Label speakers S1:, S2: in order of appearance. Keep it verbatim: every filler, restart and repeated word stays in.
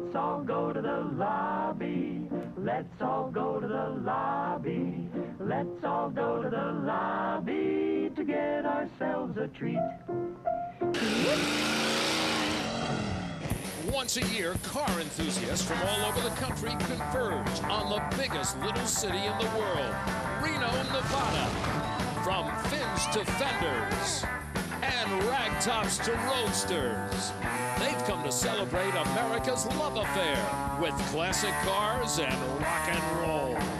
S1: Let's all go to the lobby. Let's all go to the lobby. Let's all go to the lobby to get ourselves a treat.
S2: Once a year, car enthusiasts from all over the country converge on the biggest little city in the world, Reno, Nevada. From fins to fenders and ragtops to roadsters, they've come to celebrate America's love affair with classic cars and rock and roll.